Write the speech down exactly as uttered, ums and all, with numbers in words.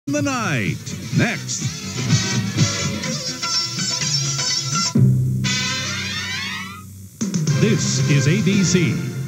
the night. Next. This is A B C.